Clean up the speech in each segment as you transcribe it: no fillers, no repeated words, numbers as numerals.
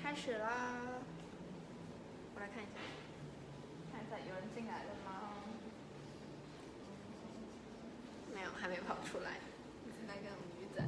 开始啦！我来看一下， 看一下有人进来了吗？ 没有，还没跑出来。 你是那个女仔？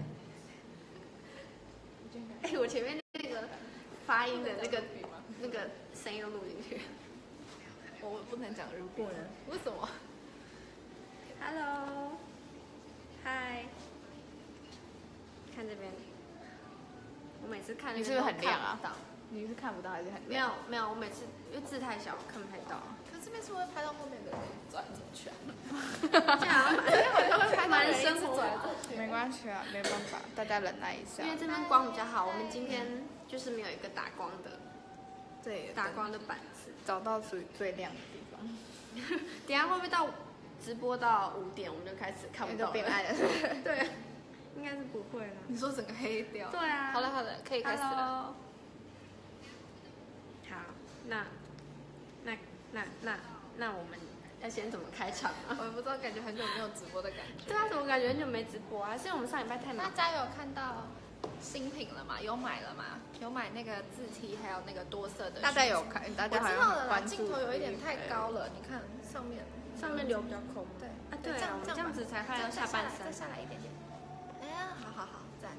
哎，我前面那个发音的那个声音都录进去。 我不能讲如果呢？为什么 ？Hello， 嗨，看这边。我每次看那边你是不是很亮啊？ 到你是看不到还是很亮？ 没有，我每次因为字太小，看不太到。 可是这边是会拍到后面的人走来走去啊。 这样好像蛮生活。 没关系啊，没办法，大家忍耐一下。 因为这边光比较好，我们今天就是没有一个打光的， 对， 打光的板子， 找到属于最亮的地方。 等一下会不会到直播到5点，我们就开始看不到了？ 变暗了。 对，应该是不会了。 你说整个黑掉？ 对啊。 好了，可以开始了。 好，那我们要先怎么开场啊？ 我也不知道，感觉很久没有直播的感觉。 对啊，怎么感觉很久没直播啊？是因为我们上礼拜太忙。 大家有看到新品了吗？有买了吗？有买那个字体，还有那个多色的。大家有看？大家好像很关注。镜头有一点太高了，你看上面留比较空。 对啊，对啊，我们这样子才看到下半身。 再下来一点点。哎呀，好，赞。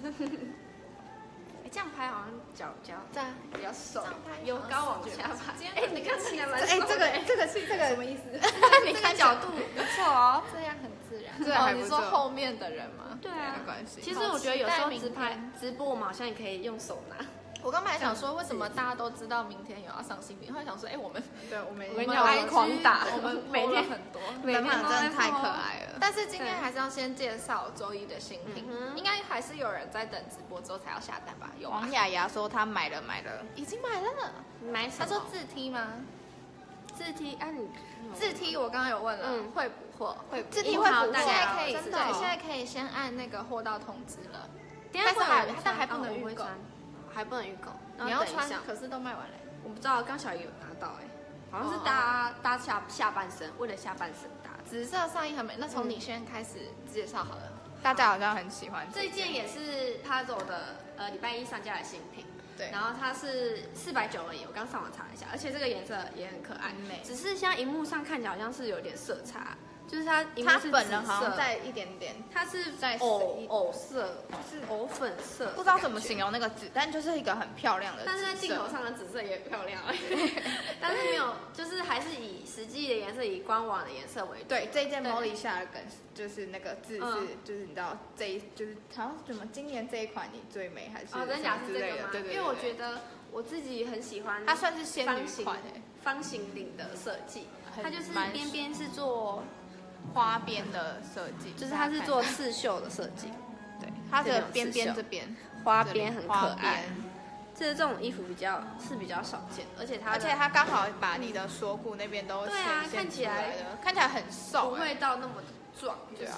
这样拍好像脚比较瘦， 由高往下拍。哎，你看起来蛮瘦。 哎，这个什么意思？ 你看角度不错哦， 这样很自然。哦，你说后面的人吗？ 对啊， 没关系。 其实我觉得有时候直播，我们好像也可以用手拿。 我刚才想说，为什么大家都知道明天有要上新品？后来想说，哎，我们狂打， 我们每天很多， 每天真的太可爱了。 但是今天还是要先介绍周一的新品，应该还是有人在等直播之后才要下单吧？有。王雅雅说她买了，已经买了。 买什么？ 她说字梯吗？ 字梯啊，你字梯我刚刚有问了，会补货， 字梯会补货， 现在可以，对，现在可以先按那个货到通知了，但还不能预购。 还不能预购， 你要穿，可是都卖完了。 我不知道，刚小姨有拿到好像是搭下半身，为了下半身搭。 紫色上衣很美，那从你先开始介绍好了。大家好像很喜欢这件，也是 Puzzle 的礼拜一上架的新品。 对， 然后它是490而已，我刚上网查了一下，而且这个颜色也很可爱， 美。 只是现在荧幕上看起来好像是有点色差。就是它本人好像在一点点， 它是在藕色，是藕粉色， 不知道怎么形容那个紫，但就是一个很漂亮的紫色。 但是在镜头上的紫色也很漂亮，但是没有，就是还是以实际的颜色，以官网的颜色为主。 对，这件 Molly 下的梗就是那个字是，就是你知道就是好像什么今年这一款你最美还是真假是之类的，对。 因为我觉得我自己很喜欢， 它算是仙女款方形领的设计，它就是边边是做花边的设计， 就是它是做刺绣的设计， 对，它的边边这边花边很可爱。这种衣服比较少见，而且它刚好把你的锁骨那边都看起来很瘦， 不会到那么壮，就是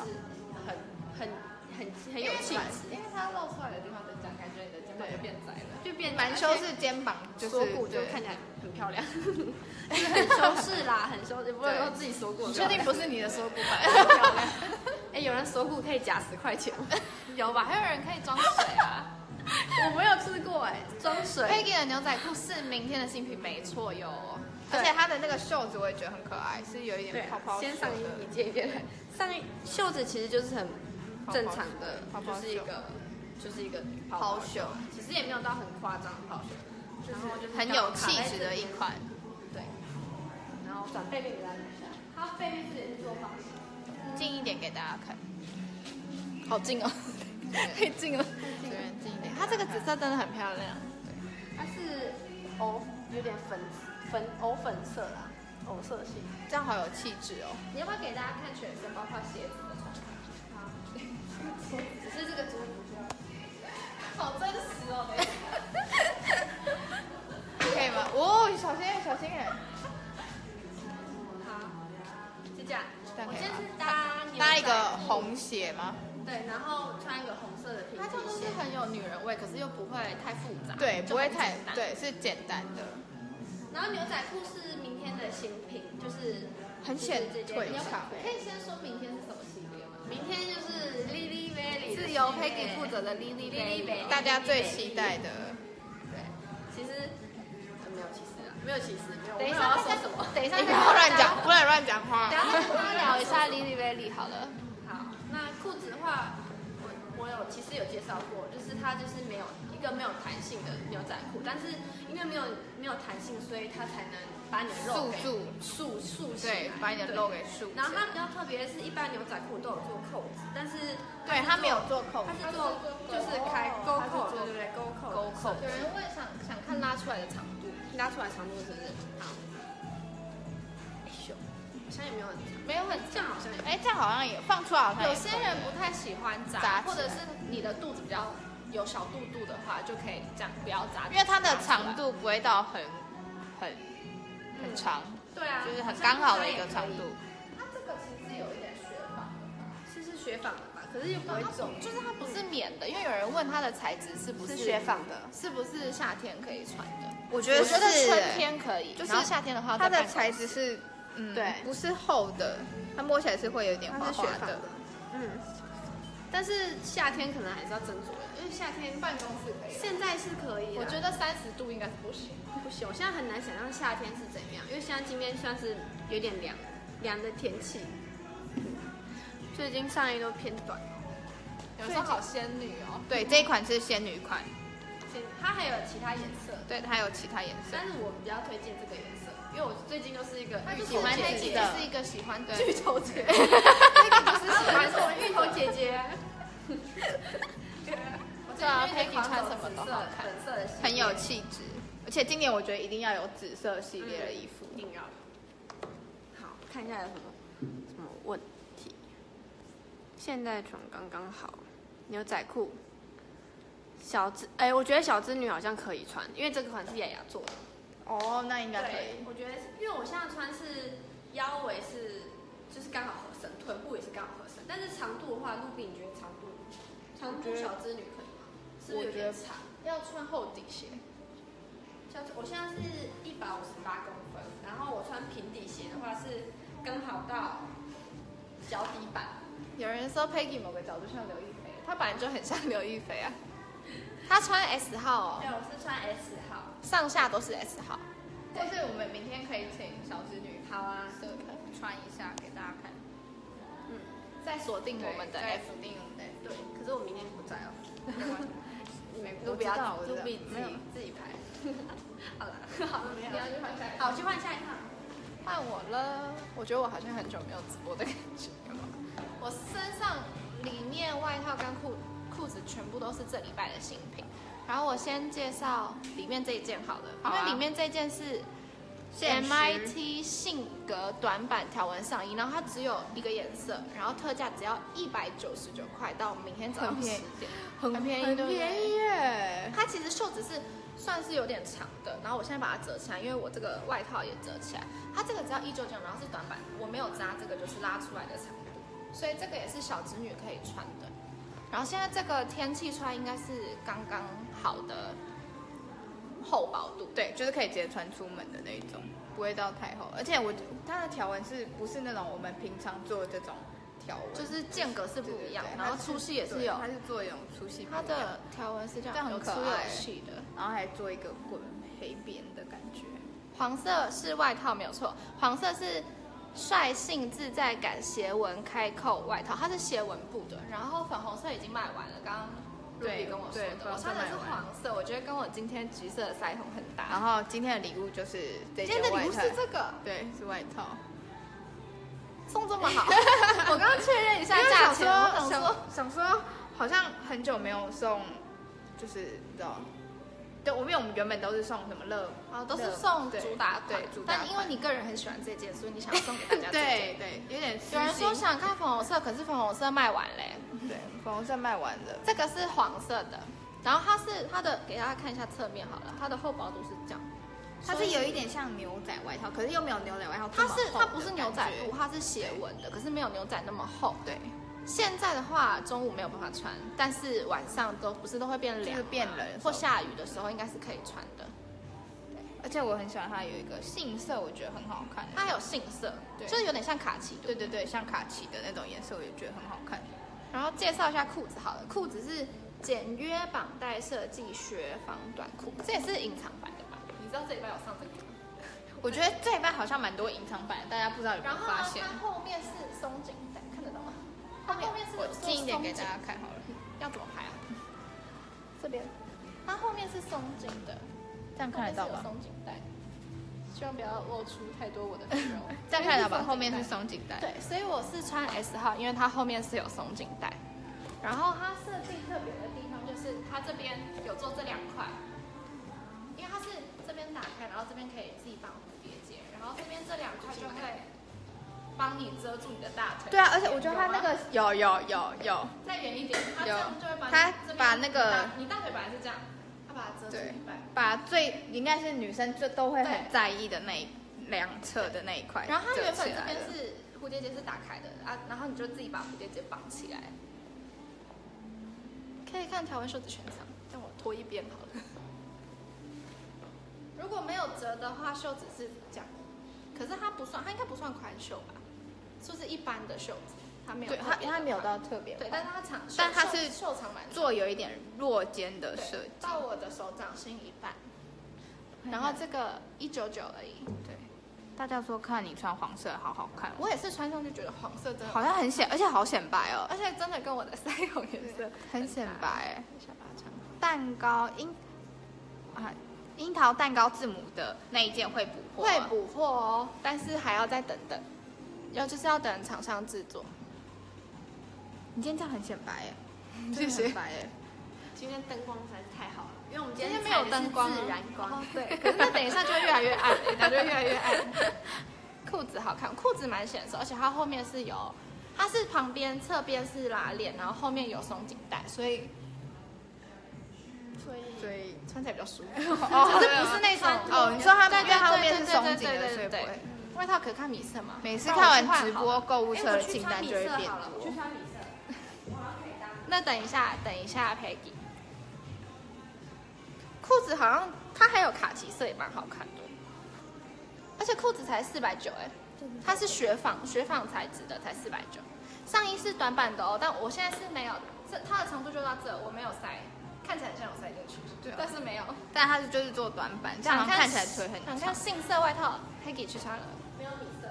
很有气质。 因为它露出来的地方增加，感觉你的肩膀就变窄了， 就变蛮修饰肩膀， 锁骨就看起来很漂亮。就是很修饰啦，很修饰，不会说自己锁骨。 你确定不是你的锁骨吧？ 很漂亮。有人锁骨可以夹10块钱吗？ 有吧？还有人可以装水啊？ 我没有吃过装水。 Peggy 的牛仔裤是明天的新品，没错哟。而且它的那个袖子我也觉得很可爱，是有一点泡泡袖的。 先上衣你借一件来。上衣袖子其实就是很正常的，就是一个抛袖， 其实也没有到很夸张的抛袖，然后就是很有气质的一款。 对。然后转背面给大家看一下，它背面也是做方形。 近一点给大家看。好近哦，太近了。对，近一点。它这个紫色真的很漂亮。 对，它是有点藕粉色啦，藕色系， 这样好有气质哦。 你要不要给大家看全身，包括鞋子的穿法？好，只是这个真的不需要。 好真实哦。可以吗？哦，小心哎。 好，就这样。我先是搭一个红鞋吗？ 对，然后穿一个红色的平底鞋。 它就是很有女人味，可是又不会太复杂。 对， 不会太对，是简单的。 然后牛仔裤是明天的新品，就是很显腿长。 可以先说明天是什么系列吗？明天就是 Lily Valley， 是由 Peggy 负责的 Lily Valley， 大家最期待的。 对，其实没有歧视，没有。 等一下要说什么？ 等一下， 不要乱讲，不能乱讲话。 等一下我们聊一下 Lily Belly 好了。 好，那裤子的话，我其实有介绍过，就是它就是没有一个没有弹性的牛仔裤，但是因为没有弹性，所以它才能把你的肉给束起来， 对，把你的肉给束。 然后它比较特别的是，一般牛仔裤都有做扣子，但是对它没有做扣子， 它是做就是开勾扣，对对对，勾扣。 有人问想看拉出来的长度， 拉出来长度是不是？好，好像也没有很长， 没有很这样好像也， 这样好像也放出来好像有些人不太喜欢扎，或者是你的肚子比较有小肚肚的话，就可以这样不要扎， 因为它的长度不会到很长， 对啊， 就是很刚好的一个长度。 它这个其实有一点雪纺， 是雪纺的吧？可是又不会肿， 就是它不是棉的，因为有人问它的材质是不是雪纺的， 是不是夏天可以穿的？ 我觉得春天可以，然后夏天的话， 它的材质是对， 不是厚的，它摸起来是会有点滑滑的。 但是夏天可能还是要斟酌的，因为夏天办公室可以， 现在是可以， 我觉得30度应该是不行。 不行，我现在很难想象夏天是怎样，因为现在今天算是有点凉的天气，最近上衣都偏短， 有时候好仙女哦。 对，这一款是仙女款， 它还有其他颜色， 对，它有其他颜色， 但是我比较推荐这个颜色，因为我最近就是一个喜欢姐姐，是一个喜欢芋头姐， 那个就是喜欢我芋头姐姐。 对啊，Peggy 穿什么都好看， 粉色的很有气质。而且今年我觉得一定要有紫色系列的衣服， 一定要。好，看一下有什么问题。现在穿刚刚好，牛仔裤。我觉得小织女好像可以穿，因为这个款是雅雅做的。 哦，那应该可以。 我觉得因为我现在穿是腰围就是刚好合身，臀部也是刚好合身，但是长度的话，陆碧你觉得长度小织女可以吗？是不是有点长？ 要穿厚底鞋。 我现在是158公分，然后我穿平底鞋的话是刚好到脚底板。 有人说 Peggy 某个角度像刘亦菲，她本来就很像刘亦菲啊。她穿 S 号哦。 对，我是穿 S 号， 上下都是 S 号。 或是我们明天可以请小织女， 好啊， 穿一下给大家看。 再锁定我们的 F， 锁定我们的 F。 对，可是我明天不在哦。 我不要， 卢比自己拍。好了， 你要去换下一套。好，去换下一套。 换我了。我觉得我好像很久没有直播的感觉。我身上里面外套跟裤子全部都是这礼拜的新品。然后我先介绍里面这一件好了，因为里面这件是 MIT 性格短版条纹上衣，然后它只有一个颜色，然后特价只要199块，到明天早上10点，很便宜， 很便宜耶。 它其实袖子是算是有点长的，然后我现在把它折起来，因为我这个外套也折起来，它这个只要199，然后是短版，我没有扎这个就是拉出来的长度，所以这个也是小织女可以穿的。然后现在这个天气穿应该是刚刚好的厚薄度， 对，就是可以直接穿出门的那一种，不会到太厚。而且它的条纹是不是那种我们平常做的这种条纹， 就是间隔是不一样，然后粗细也是有， 它是做一种粗细， 它的条纹是这样很可爱， 有细的， 然后还做一个滚黑边的感觉。 黄色是外套没有错，黄色是率性自在感斜纹开扣外套，它是斜纹布的，然后粉红色已经卖完了，刚刚Ruby跟我说的，我穿的是黄色，我觉得跟我今天橘色的腮红很搭。 然后今天的礼物就是这件外套， 今天的礼物是这个， 对，是外套， 送这么好，我刚刚确认一下价钱， 想说好像很久没有送，就是你知道。对，因为我们原本都是送什么都是送主打款，但因为你个人很喜欢这件，所以你想要送给大家这件。 对，有点。 有人说想看粉红色，可是粉红色卖完嘞。 对，粉红色卖完了。 这个是黄色的，然后它的给大家看一下侧面好了，它的厚薄度是这样。 它是有一点像牛仔外套，可是又没有牛仔外套这么厚。 它不是牛仔布，它是斜纹的，可是没有牛仔那么厚。对。现在的话，中午没有办法穿，但是晚上都会变凉， 变冷或下雨的时候应该是可以穿的。 对，而且我很喜欢它有一个杏色，我觉得很好看。 它还有杏色，就是有点像卡其。 对，像卡其的那种颜色，我也觉得很好看。 然后介绍一下裤子好了，裤子是简约绑带设计雪纺短裤，这也是隐藏版的吧？你知道这礼拜有上这个吗？ 我觉得这一半好像蛮多隐藏版的，大家不知道有没有然后发现？ 它后面是松紧带，看得到吗？它后面是我近一点给大家看好了， 要怎么拍啊？这边，它后面是松紧的， 这样看得到吧？ 松紧带，希望不要露出太多我的内容。 这样看得到吧？后面是松紧带。 对，所以我是穿 S 号，因为它后面是有松紧带。然后它设计特别的地方就是它这边有做这2块，因为它是这边打开，然后这边可以自己绑蝴蝶结，然后这边这2块就会帮你遮住你的大腿。 对啊，而且我觉得它那个有， 再远一点，它这样就会把它把那个你大腿本来是这样，它把它遮住一半， 把最应该是女生最都会很在意的那2侧的那一块。 然后它原本这边是蝴蝶结是打开的啊，然后你就自己把蝴蝶结绑起来。可以看条纹袖子全长，让我脱一边好了。如果没有折的话，袖子是这样，可是它不算，它应该不算宽袖吧？就是一般的袖子，它没有。 对，它没有到特别。 对，但是它长， 但它是袖长蛮做有一点落肩的设计， 到我的手掌心一半。然后这个199而已。 对，大家说看你穿黄色好好看， 我也是穿上去觉得黄色真的好像很显，而且好显白哦， 而且真的跟我的腮红颜色很显白哎。 下巴长。 蛋糕樱桃蛋糕字母的那一件会补货， 会补货哦，但是还要再等等，就是要等厂商制作。 你今天这样很显白哎， 谢谢。 很白哎， 今天灯光实在是太好了，因为我们今天天没有灯光， 自然光。 对，可是那等一下就会越来越暗，感觉越来越暗。裤子好看，裤子蛮显色，而且它后面是有，它是旁边侧边是拉链，然后后面有松紧带，所以穿起来比较舒服。 可是不是那种哦，你说它因为它后面是松紧的，所以不会。 外套可看米色吗？ 每次看完直播购物车的清单就会变多。 我去穿米色。 那等一下，Peggy。裤子好像它还有卡其色，也蛮好看的。而且裤子才490哎，它是雪纺材质的，才490。上衣是短版的哦，但我现在是没有，它的长度就到这，我没有塞，看起来很像有塞进去，对，但是没有。 但它就是做短版，这样看起来腿很长。 想看杏色外套 ，Peggy 去穿了，没有米色。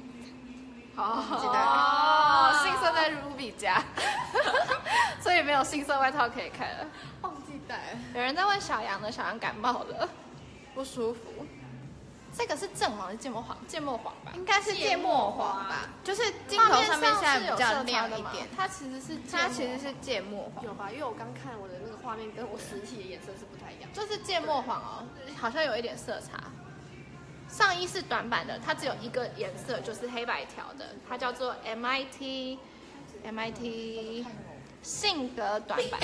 杏色在 Ruby 家，所以没有杏色外套可以看了。 忘记带。 有人在问小杨的，小杨感冒了，不舒服。这个是正黄还是芥末黄？芥末黄吧， 应该是芥末黄吧，就是镜头上面现在比较亮一点。 它其实是芥末黄， 有吧？因为我刚看我的那个画面跟我实体的颜色是不太一样， 就是芥末黄哦，好像有一点色差。上衣是短版的，它只有一个颜色，就是黑白条的，它叫做 MIT 性格短版，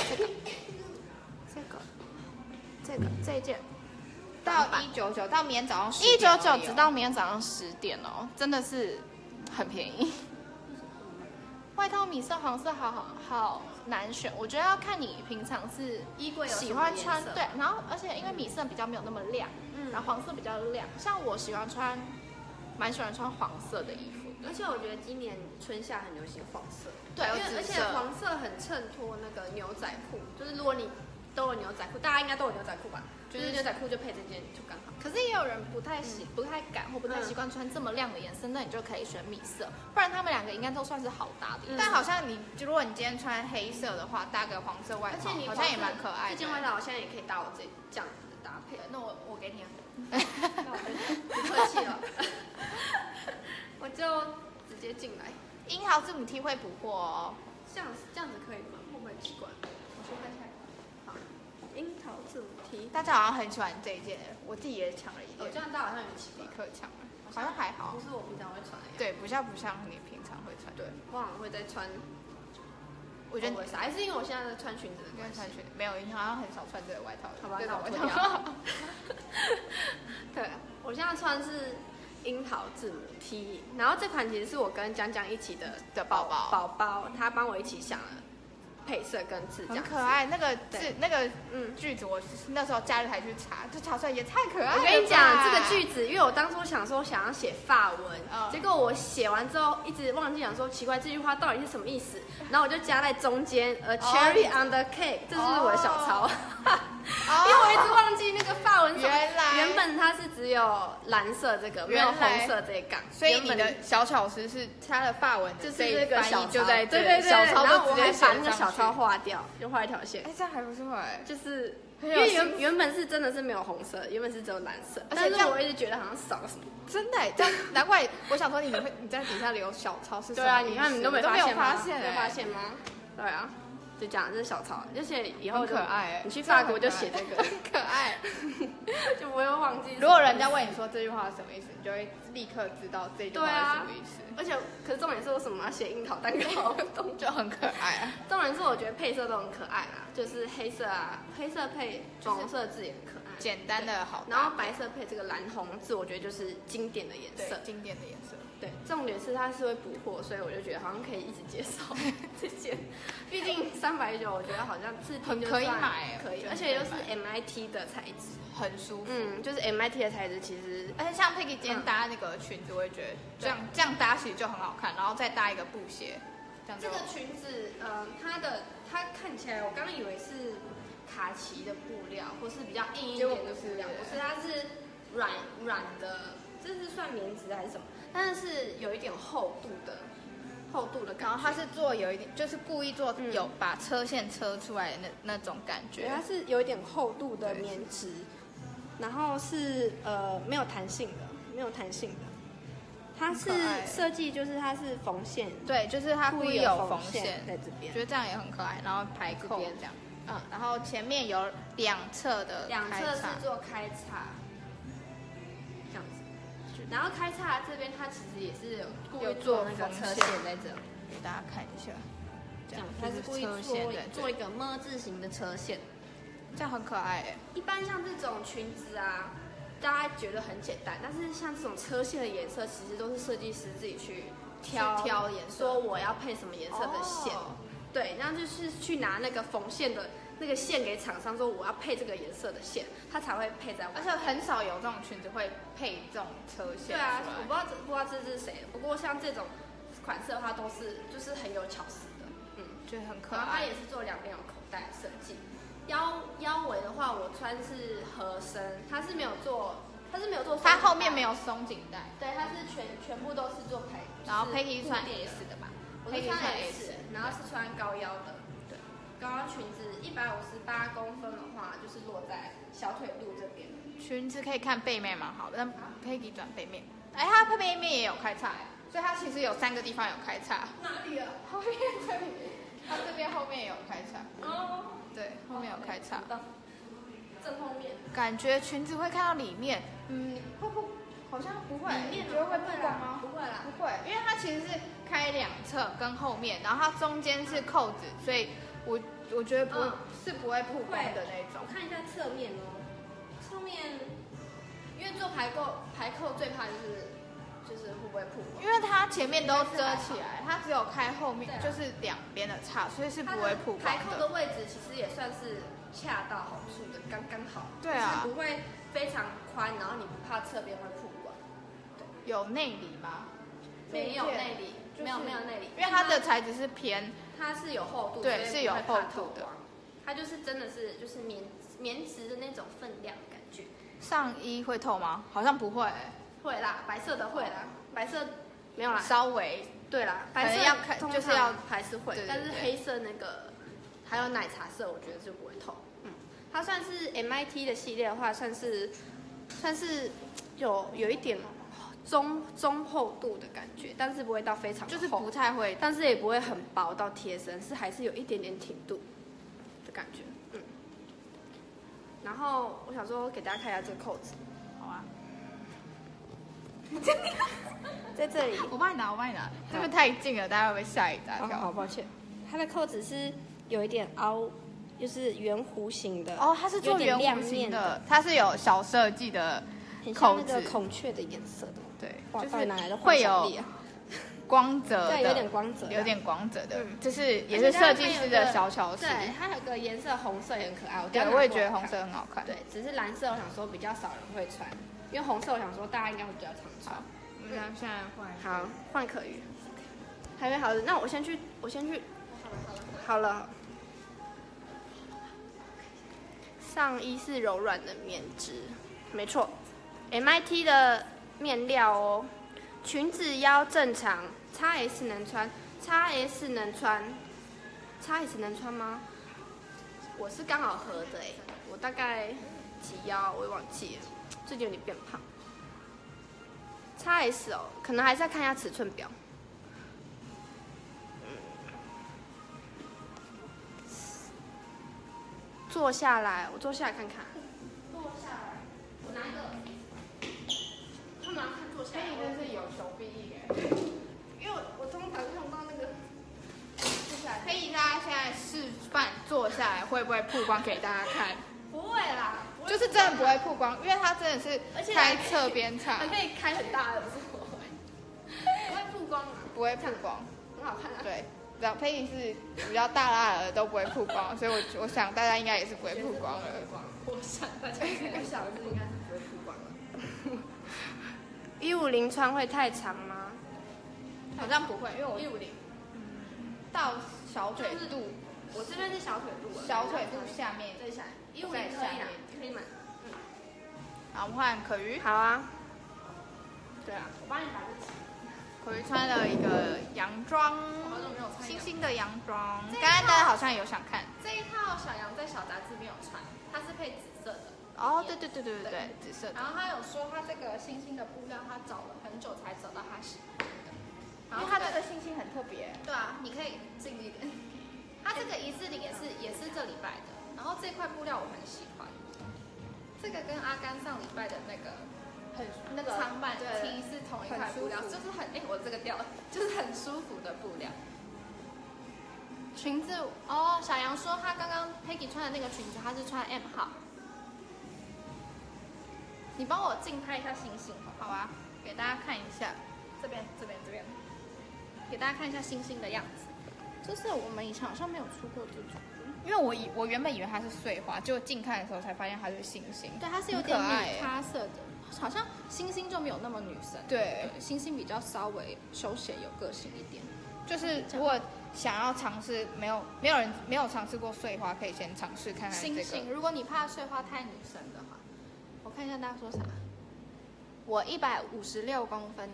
这一件。 到199，到明天早上 199，直到明天早上10点哦，真的是很便宜。外套米色、黄色好难选，我觉得要看你平常是衣柜有喜欢穿对，然后而且因为米色比较没有那么亮，然后黄色比较亮，像我蛮喜欢穿黄色的衣服。 而且我觉得今年春夏很流行黄色， 对， 而且黄色很衬托那个牛仔裤，就是如果你都有牛仔裤，大家应该都有牛仔裤吧？就是牛仔裤就配这件就刚好。 可是也有人不太敢或不太习惯穿这么亮的颜色，那你就可以选米色，不然他们2个应该都算是好搭的。 但好像如果你今天穿黑色的话，搭个黄色外套，好像也蛮可爱的。 这件外套我现在也可以搭我这样子的搭配。 那我给你啊。 那我就不客气了，我就直接进来。 樱桃字母 T 会补货哦， 这样子可以吗？会不会奇怪？我去看一下。好，樱桃字母 T， 大家好像很喜欢这一件，我自己也抢了一件。 这样大家好像有奇怪， 立刻抢了，好像还好。 不是我平常会穿的。 对，不像你平常会穿。 对，我好像会在穿。 我觉得还是因为我现在在穿裙子的关系。 穿裙没有，你好像很少穿这个外套。 好吧，那我脱掉。对，我现在穿是樱桃字母 T， 然后这款其实是我跟江江一起的宝宝，他帮我一起想了配色跟字， 很可爱。那个句子，我那时候假日还去查，就查出来也太可爱了。 我跟你讲这个句子，因为我当初想要写法文，结果我写完之后一直忘记想说奇怪这句话到底是什么意思，然后我就加在中间，cherry on the cake， 这是我的小抄。 因为我一直忘记那个法文。 原本它是只有蓝色这个，没有红色这一杠。 所以你的小巧思是它的法文就是这个小就在这， 对， 小抄然后我就直接还把那个小抄抄划掉，就画一条线。 哎，这样还不错哎， 就是因为原本是真的是没有红色，原本是只有蓝色，但是我一直觉得好像少了什么。 真的，这样难怪我想说你在底下留小抄是什么？ 对啊，你看你都没发现吗？ 没发现吗？对啊。就这样，这是小抄，而且以后可爱。 你去法国就写这个， 很可爱， 就不会忘记。 如果人家问你说这句话是什么意思，你就会立刻知道这句话是什么意思。 而且，可是重点是为什么要写樱桃蛋糕？ 就很可爱啊。 重点是我觉得配色都很可爱啦，就是黑色啊，黑色配粉红色字也很可爱， 简单的好。 然后白色配这个蓝红字，我觉得就是经典的颜色， 经典的颜色。 对，重点是它是会补货，所以我就觉得好像可以一直介绍这件。毕竟390，我觉得好像字体可以买， 可以，而且又是 MIT 的材质， 很舒服。 就是 MIT 的材质，其实而且像 Peggy 今天搭那个裙子，我也觉得这样搭其实就很好看，然后再搭一个布鞋， 这个裙子，它看起来我刚刚以为是卡其的布料，或是比较硬一点的布料，不是，它是软的，这是算棉质还是什么？但是有一点厚度的感觉。 然后它是做有一点，就是故意做有把车线车出来的那种感觉。 它是有一点厚度的棉质，然后是没有弹性的，它是设计就是它是缝线， 对，就是它故意有缝线在这边， 觉得这样也很可爱。然后排扣这样，然后前面有两侧是做开叉。然后开叉这边，它其实也是有故意做那个车线在这， 给大家看一下。 这样，它是故意做一个么字形的车线， 这样很可爱哎。 一般像这种裙子啊，大家觉得很简单，但是像这种车线的颜色，其实都是设计师自己去挑颜色，说我要配什么颜色的线。对，然后就是去拿那个缝线的那个线给厂商说我要配这个颜色的线，它才会配在外面。 而且很少有这种裙子会配这种车线。 对啊，我不知道这是谁的，不过像这种款式的话，都是就是很有巧思的， 觉得很可爱。 然后它也是做两边有口袋设计。腰围的话，我穿是合身，它是没有做。 它后面没有松紧带。 对，它是全部都是做排。 然后 Peggy 穿 S 的吧？ 我是穿 S， 然后是穿高腰的。对，高腰裙子158公分的话，就是落在小腿肚这边。 裙子可以看背面蛮好的，但 Peggy 转背面，哎，它背面也有开叉，所以它其实有3个地方有开叉。 哪里啊？ 后面这里，它这边后面也有开叉。 哦， 对，后面有开叉。 正后面。 感觉裙子会看到里面，会不？好像不会， 你觉得会曝光吗？ 不会啦， 不会，因为它其实是开两侧跟后面，然后它中间是扣子，所以我觉得不会曝光的那种。 我看一下侧面哦，侧面，因为做排扣最怕就是会不会曝光， 因为它前面都遮起来，它只有开后面，就是两边的叉，所以是不会曝光的。 排扣的位置其实也算是恰到好处的，刚刚好。 对啊， 不会非常宽，然后你不怕侧边会曝光。 有内里吗？ 没有内里，没有内里， 因为它的材质是偏， 它是有厚度， 对，是有厚度的。 它就是真的是就是棉质的那种分量感觉。 上衣会透吗？好像不会。 会啦，白色的会啦，白色没有啦， 稍微。 对啦，白色要看就是要还是会，但是黑色那个还有奶茶色，我觉得就不会透。它算是 MIT 的系列的话，算是有一点中厚度的感觉，但是不会到非常厚， 就是不太会， 但是也不会很薄到贴身，是还是有一点点挺度的感觉。然后我想说给大家看一下这个扣子， 好啊， 在这里， 我帮你拿，这边太近了，大家会不会吓一大跳？ 好抱歉，它的扣子是有一点凹。就是圆弧形的哦，它是做圆弧形的，它是有小设计的扣子， 那个孔雀的颜色的， 对， 就是哪来的会有光泽的， 对，有点光泽的， 就是也是设计师的小巧思。 对，它有个颜色红色也很可爱， 对，我也觉得红色很好看。 对，只是蓝色我想说比较少人会穿，因为红色我想说大家应该会比较常穿。 我们现在换， 好，换可瑜，还没好的，那我先去，好了。 上衣是柔软的棉质，没错 ，MIT 的面料哦。裙子腰正常 ，XS 能穿，XS 能穿，XS 能穿吗？我是刚好合的我大概几腰我也忘记了，最近有点变胖。XS 哦，可能还是要看一下尺寸表。坐下来，我坐下来看看。坐下来，我拿一个。他们要看坐下来。 真是有求必应因为我通常用到那个坐下来。 可以大家现在示范坐下来会不会曝光给大家看？ 不会啦， 就是真的不会曝光，因为它真的是开侧边场， 还可以开很大的坐，不会曝光啊。 不会曝光， 很好看啊。 对。然后佩仪是比较大拉的都不会曝光，所以我想大家应该也是不会曝光了。 我想大家应该是不会曝光了。150穿会太长吗？ 好像不会，因为我 150 到小腿肚， 我这边是小腿肚， 小腿肚下面再下来，150 在下面可以买。 好，我们换可瑜。 好啊。对啊，我帮你把这起。 可瑜穿了一个洋装，星星的洋装。刚刚大家好像有想看这一套，小杨在小杂志没有穿，它是配紫色的。 哦，对，紫色的。 然后他有说他这个星星的布料，他找了很久才找到他喜欢的。 因为它这个星星很特别。 对啊，你可以近一点。它这个一字领也是这礼拜的，然后这块布料我很喜欢。这个跟阿甘上礼拜的那个那个长版 T 是同一块布料，就是我这个调就是很舒服的布料。裙子哦，小杨说他刚刚 Peggy 穿的那个裙子，他是穿 M 号。你帮我近拍一下星星好啊，给大家看一下， 这边，给大家看一下星星的样子。这是我们以前好像没有出过这种， 因为我原本以为它是碎花，结果近看的时候才发现它是星星。 对，它是有点米咖色的，好像星星就没有那么女生。 对， 星星比较稍微休闲有个性一点。 就是如果想要尝试，没有尝试过碎花，可以先尝试看看这个。 星星，如果你怕碎花太女生的话，我看一下大家说啥。我156公分。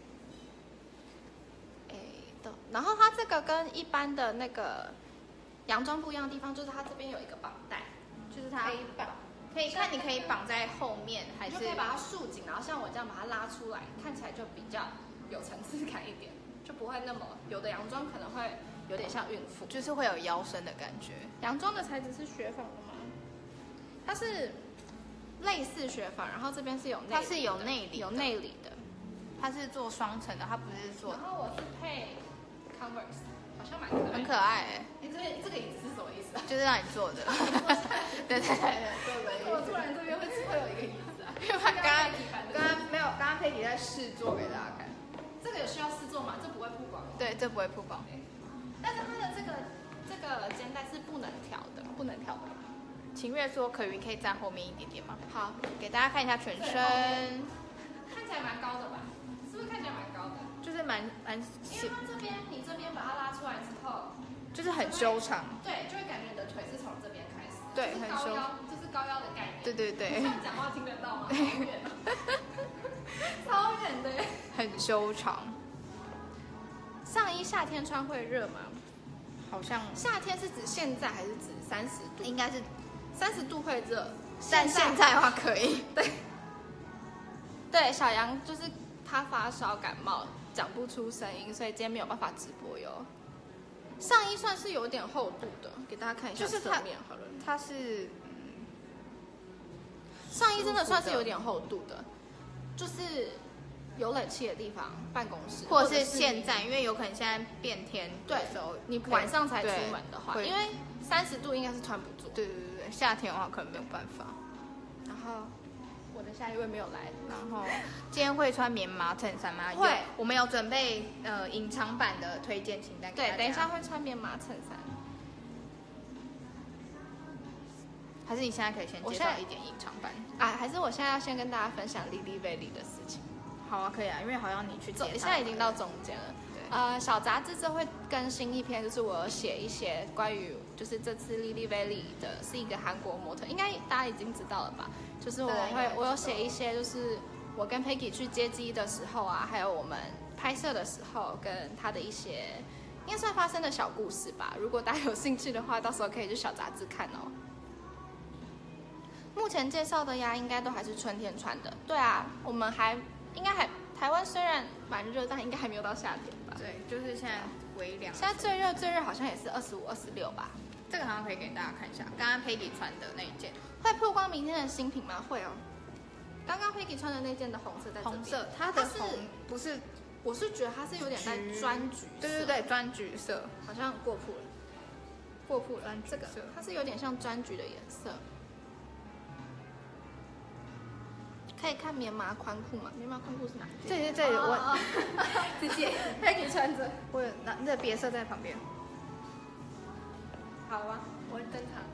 然后它这个跟一般的那个洋装不一样的地方，就是它这边有一个绑带，就是它可以绑，可以看你可以绑在后面，还是就可以把它束紧，然后像我这样把它拉出来，看起来就比较有层次感一点，就不会那么有的洋装可能会有点像孕妇， 就是会有腰身的感觉。 洋装的材质是雪纺的吗？它是类似雪纺，然后这边是有内里的， 它是有内里的， 它是做双层的，它不是做。 然后我是配 Converse， 好像蛮可爱， 很可爱哎。 这个椅子是什么意思啊？ 就是让你坐的。对。 我突然这边会有一个椅子啊？ 因为刚刚没有，刚刚佩奇在试坐给大家看。 这个有需要试坐吗？这不会曝光。 对，这不会曝光。 但是它的这个肩带是不能调的，不能调的。 秦月说可云可以站后面一点点吗？ 好， 给大家看一下全身。 看起来蛮高的吧？是不是看起来蛮高的？ 就是蛮， 因为它你这边把它拉出来之后， 就是很修长。 对，就会感觉你的腿是从这边开始。 对，很修。 这是高腰的概念。 对。 这样讲话听得到吗？好远。超远的。 很修长。 上衣夏天穿会热吗？ 好像夏天是指现在还是指30度？ 应该是 30度会热， 但现在的话可以。 对，小杨就是他发烧感冒，讲不出声音，所以今天没有办法直播哟。上衣算是有点厚度的，给大家看一下侧面好了。 它是上衣真的算是有点厚度的，就是有冷气的地方，办公室， 或者是现在，因为有可能现在变天的时候， 你晚上才出门的话，因为30度应该是穿不住。 对，夏天的话可能没有办法。 然后我的下一位没有来， 然后今天会穿棉麻衬衫吗？ 会， 我们有准备隐藏版的推荐清单给大家。 对，等一下会穿棉麻衬衫。 还是你现在可以先介绍一点隐藏版啊？还是我现在要先跟大家分享 Lily Valley 的事情？ 好啊，可以啊，因为好像你去接， 现在已经到中间了。 对， 小杂志这会更新一篇，就是我有写一些关于就是这次 Lily Valley 的是一个韩国模特，应该大家已经知道了吧？就是我有写一些就是我跟 Peggy 去接机的时候啊，还有我们拍摄的时候跟他的一些应该算发生的小故事吧。如果大家有兴趣的话，到时候可以去小杂志看哦。目前介绍的呀，应该都还是春天穿的。对啊，我们应该台湾虽然蛮热，但应该还没有到夏天吧？ 对，就是现在微凉。 现在最热好像也是25、26吧。 这个好像可以给大家看一下，刚刚 Peggy 穿的那一件。 会曝光明天的新品吗？会哦。刚刚 Peggy 穿的那件的红色在这边。 红色，它的红不是， 我是觉得它是有点带砖橘色。 对，砖橘色， 好像过铺了。这个它是有点像砖橘的颜色。可以看棉麻宽裤吗？棉麻宽裤是哪一件？ 这里我直接 Peggy 穿着。 我有那别色在旁边。 好了吗？我会登场。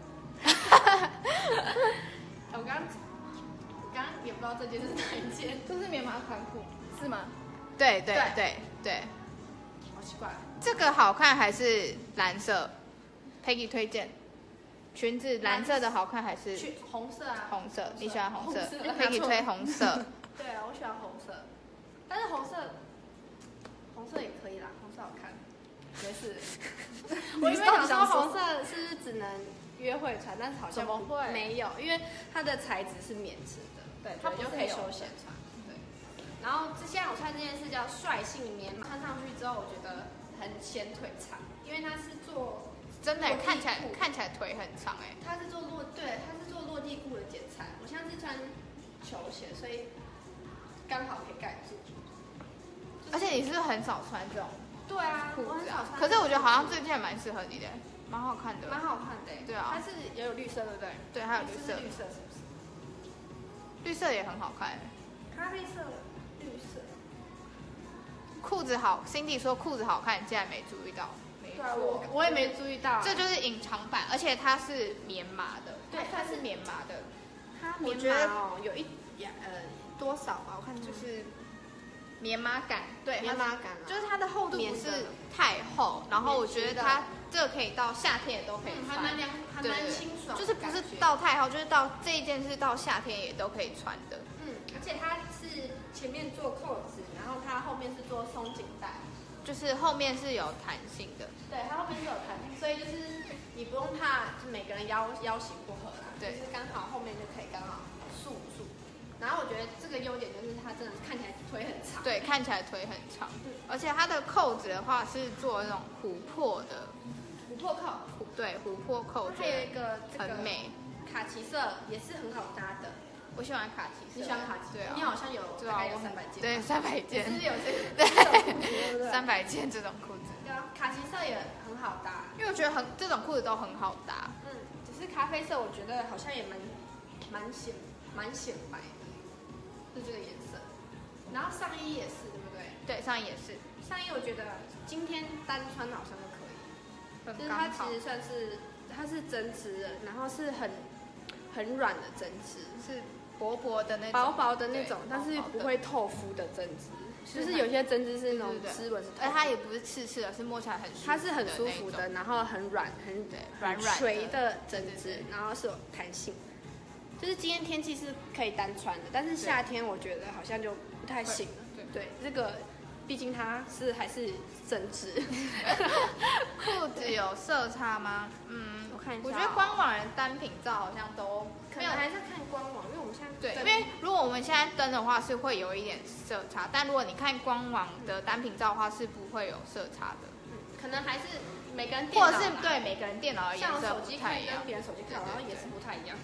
我刚刚也不知道这件是哪一件。这是棉麻宽裤是吗？ 对。 好奇怪。 这个好看还是蓝色 ？Peggy 推荐。裙子蓝色的好看还是红色啊？ 红色，你喜欢红色 ？Peggy 推红色。 对啊，我喜欢红色，但是红色也可以啦，红色好看，没事。我因为想说红色是不是只能约会穿，但是好像没有，因为它的材质是棉质的，对，它就可以休闲穿。对。然后现在我穿这件是叫率性棉，穿上去之后我觉得很显腿长，因为它是做。 真的看起来腿很长哎。 它是做落地裤的剪裁，我现在是穿球鞋，所以刚好可以盖住。 而且你是不是很少穿这种？ 对啊，我很少穿。 可是我觉得好像这件蛮适合你的，蛮好看的。 蛮好看的。 对啊。 它是也有绿色，对不对？ 对，还有绿色。 绿色是不是？ 绿色也很好看。 咖啡色、绿色。 裤子好 ，Cindy 说裤子好看，你竟然没注意到。 对啊，我也没注意到。 这就是隐藏版，而且它是棉麻的。 对， 它是棉麻的。 它棉麻哦，有多少吧？我看就是棉麻感，对， 棉麻感， 就是它的厚度不是太厚，然后我觉得它这个可以到夏天也都可以穿， 还蛮清爽， 就是不是到太厚，就是到这一件是到夏天也都可以穿的。 而且它是前面做扣子，然后它后面是做松紧带。 就是后面是有弹性的， 对，它后面是有弹性，所以就是你不用怕每个人腰型不合啦，对，就是刚好后面就可以刚好束住。然后我觉得这个优点就是它真的看起来腿很长， 对，看起来腿很长，而且它的扣子的话是做那种琥珀扣，对，琥珀扣， 还有一个很美， 卡其色也是很好搭的。 我喜欢卡其色， 你喜欢卡其？ 对啊， 你好像有大概有300件， 对，300件， 是不是有这 300件这种裤子？ 对啊，卡其色也很好搭， 因为我觉得这种裤子都很好搭。 只是咖啡色我觉得好像也蛮显白的，是这个颜色。然后上衣也是，对不对？ 对，上衣也是。 上衣我觉得今天单穿好像就可以，就是它其实算是它是针织的，然后是很软的针织，是。 薄薄的那种， 薄薄的那种，但是不会透肤的针织，就是有些针织是那种织纹， 而它也不是刺刺的，是摸起来很舒服， 它是很舒服的，然后很软软垂的针织，然后是有弹性。就是今天天气是可以单穿的，但是夏天我觉得好像就不太行了。对，这个毕竟它还是针织。 裤子有色差吗？ 我看一下。 我觉得官网的单品照好像都没有，还是看官网，因为我们现在对，因为如果我们现在登的话是会有一点色差，但如果你看官网的单品照的话是不会有色差的。 可能还是每个人电脑， 或者是对每个人电脑的颜色不太一样， 跟别人手机看好像也是不太一样。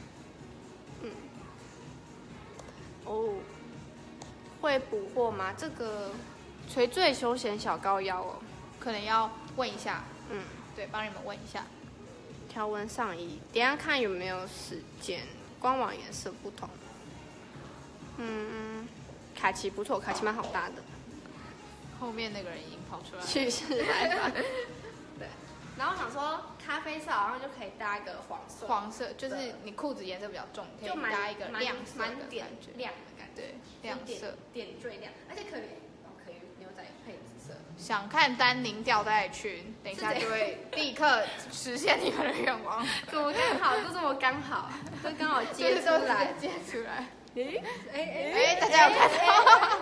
会补货吗？这个垂坠休闲小高腰哦， 可能要问一下。对，帮你们问一下。 条纹上衣，等一下看有没有时间。官网颜色不同。卡其不错，卡其蛮好搭的。 后面那个人已经跑出来了。 去是来吧。对。然后想说咖啡色好像就可以搭一个黄色。 黄色就是你裤子颜色比较重，可以搭一个亮色的感觉。 亮的感觉。 对，亮色。 点缀亮，而且可以牛仔配紫色。 想看丹宁吊带裙，等一下就会立刻实现你们的愿望。 怎么刚好？就这么刚好，就刚好接出来， 接出来。 哎， 大家有看到？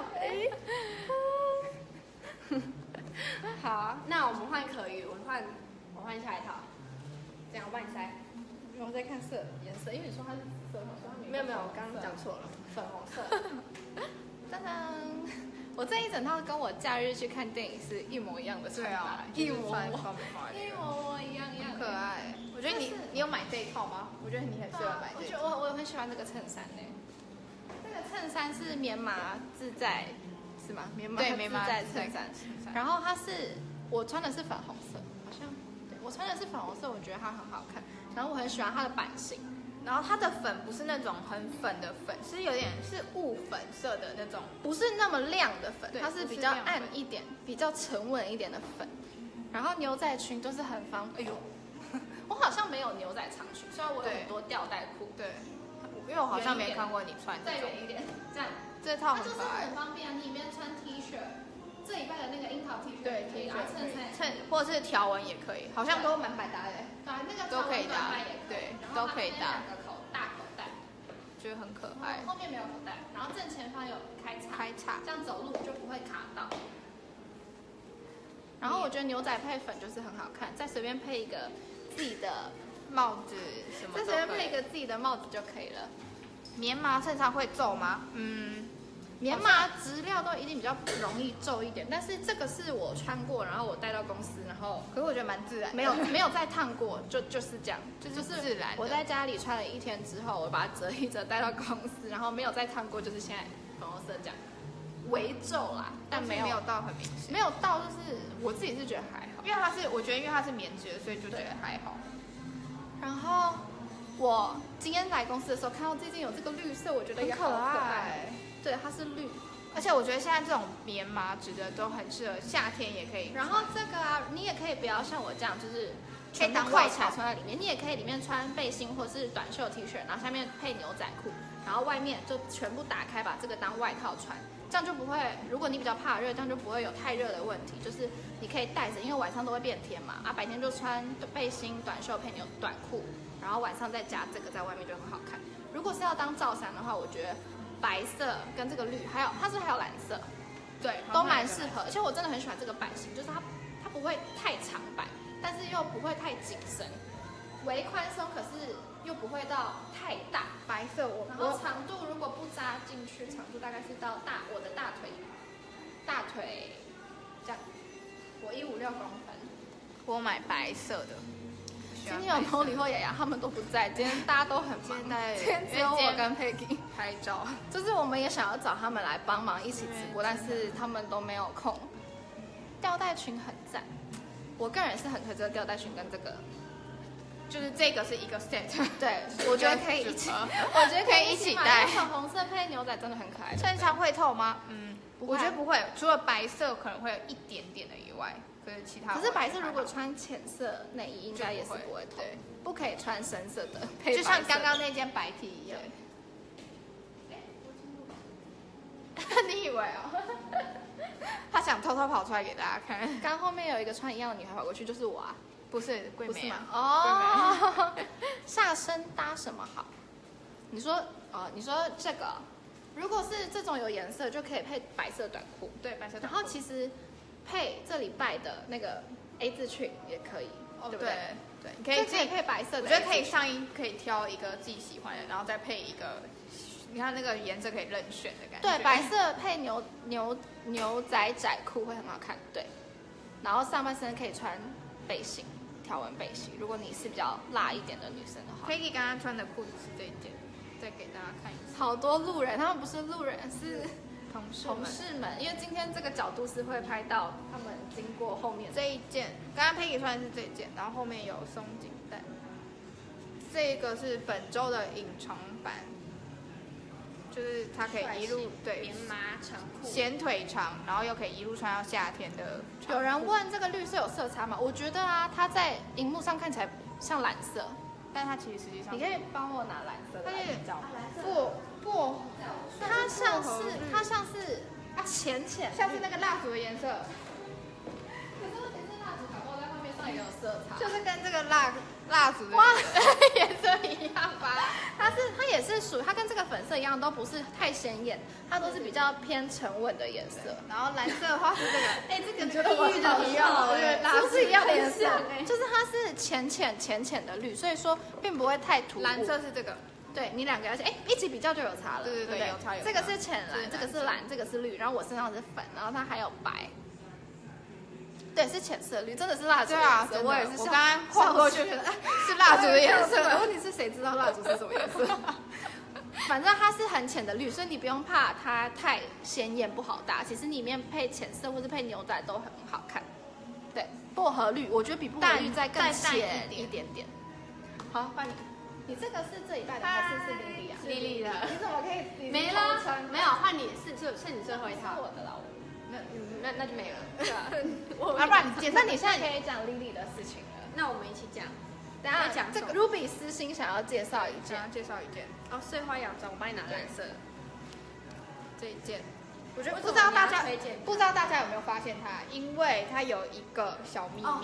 好，那我们换可宇，我换下一套，这样我帮你塞。 我在看颜色，因为你说它是紫色， 没有，我刚刚讲错了，粉红色。 当当，我这一整套跟我假日去看电影是一模一样的穿搭，一模一样， 可爱。我觉得你有买这一套吗？我觉得你很适合买这一套。 我很喜欢这个衬衫呢。这个衬衫是棉麻自在，是吗？棉麻自在衬衫。然后我穿的是粉红色，好像对我穿的是粉红色，我觉得它很好看。然后我很喜欢它的版型。 然后它的粉不是那种很粉的粉，是有点是雾粉色的那种， 不是那么亮的粉，它是比较暗一点、比较沉稳一点的粉。然后牛仔裙就是很方便。哎呦，我好像没有牛仔长裙，虽然我有很多吊带裤。 对，因为我好像没看过你穿这种。 再远一点，这样。 这套很可爱。它就是很方便，你里面穿 T 恤，这一半的那个樱桃 T 恤， 对 T 恤， 衬或者是条纹也可以，好像都蛮百搭的。 对，那个都可以搭， 对， 都可以搭。 大口袋， 觉得很可爱。 后面没有口袋，然后正前方有开叉，这样走路就不会卡到。然后我觉得牛仔配粉就是很好看，再随便配一个自己的帽子什么， 再随便配一个自己的帽子就可以了。 棉麻衬衫会皱吗？ 棉麻质料都一定比较容易皱一点，但是这个是我穿过，然后我带到公司，然后可是我觉得蛮自然， 没有再烫过，就是这样，就是自然。 我在家里穿了1天之后，我把它折一折带到公司，然后没有再烫过，就是现在粉红色这样，微皱啦，但没有到很明显， 没有到就是我自己是觉得还好， 我觉得因为它是棉质的，所以就觉得还好。 然后我今天来公司的时候看到最近有这个绿色，我觉得也好可爱。对，它是绿， 而且我觉得现在这种棉麻质的都很适合夏天也可以。 然后这个啊，你也可以不要像我这样，就是可以当外套穿在里面，你也可以里面穿背心或是短袖 T 恤，然后下面配牛仔裤，然后外面就全部打开，把这个当外套穿，这样就不会，如果你比较怕热，这样就不会有太热的问题。就是你可以带着，因为晚上都会变天嘛，白天就穿背心、短袖配短裤，然后晚上再加这个在外面就很好看。如果是要当罩衫的话，我觉得白色跟这个绿，还有它是还有蓝色， 对， 都蛮适合。而且我真的很喜欢这个版型，就是它不会太长版，但是又不会太紧身，微宽松，可是又不会到太大。 白色然后长度如果不扎进去，长度大概是到我的大腿这样，我156公分。 我买白色的。 今天有彭李或雅雅他们都不在，今天大家都很忙，今天只有我跟 Peggy 拍照， 就是我们也想要找他们来帮忙一起直播，但是他们都没有空。吊带裙很赞，我个人是很推这个吊带裙跟这个， 就是这个是一个 set， 对，我觉得可以一起， 我觉得可以一起戴。 粉红色配牛仔真的很可爱。 衬衫会透吗？我觉得不会，除了白色可能会有一点点的以外。可是白色如果穿浅色内衣应该也是不会透，不可以穿深色的， 就像刚刚那件白 T 一样。你以为哦？他想偷偷跑出来给大家看。 刚后面有一个穿一样的女孩跑过去，就是我啊， 不是桂梅啊？ 哦，下身搭什么好？你说这个，如果是这种有颜色，就可以配白色短裤， 对，白色短裤。 然后其实配这里拜的那个 A 字裙也可以，对不对？ 对， 你可以自己配白色的。 我觉得可以上衣可以挑一个自己喜欢的，然后再配一个，你看那个颜色可以任选的感觉。 对，白色配牛仔窄裤会很好看，对。然后上半身可以穿背心，条纹背心。如果你是比较辣一点的女生的话 ，Peggy 刚刚穿的裤子是这一件，再给大家看一次。 好多路人，他们不是路人，是同事们， 因为今天这个角度是会拍到他们经过后面这一件，刚刚 Peggy 穿的是这一件，然后后面有松紧带。这个是本周的隐藏版，就是它可以一路棉麻长裤， 显腿长，然后又可以一路穿到夏天的。 有人问这个绿色有色差吗？我觉得啊，它在荧幕上看起来像蓝色， 但它其实实际上， 你可以帮我拿蓝色的来比较。 它像是浅， 像是那个蜡烛的颜色。 很有色彩， 就是跟这个蜡烛的颜色一样吧？ 它也是属于它跟这个粉色一样，都不是太显眼，它都是比较偏沉稳的颜色。 然后蓝色的话是这个， 哎，这个觉得我地狱的一样， 是不是一样的颜色？ 哎， 就是它是浅浅的绿，所以说并不会太突兀。 蓝色是这个， 对你两个要一起比较就有差了。 对，有差。 这个是浅蓝，这个是蓝，这个是绿，然后我身上是粉，然后它还有白。对，是浅色绿，真的是蜡烛的颜色。我也是， 我刚刚晃过去，觉得是蜡烛的颜色。 问题是谁知道蜡烛是什么颜色？反正它是很浅的绿，所以你不用怕它太鲜艳不好搭。其实里面配浅色或是配牛仔都很好看。对，薄荷绿，我觉得比薄荷绿再更浅一点点。好，换你。你这个是这一拜的还是莉莉啊？ 莉莉的。 你怎么可以？ 没了，没有，换你是你最后一套。 我的了。 那就没了。 对啊， 不然你介绍， 那你现在可以讲 Lily 的事情了。 那我们一起讲。 等下讲这个 Ruby 私心想要介绍一件， 哦，碎花洋装，我帮你拿蓝色。 这一件，我觉得不知不知道大家有没有发现它，因为它有一个小秘密，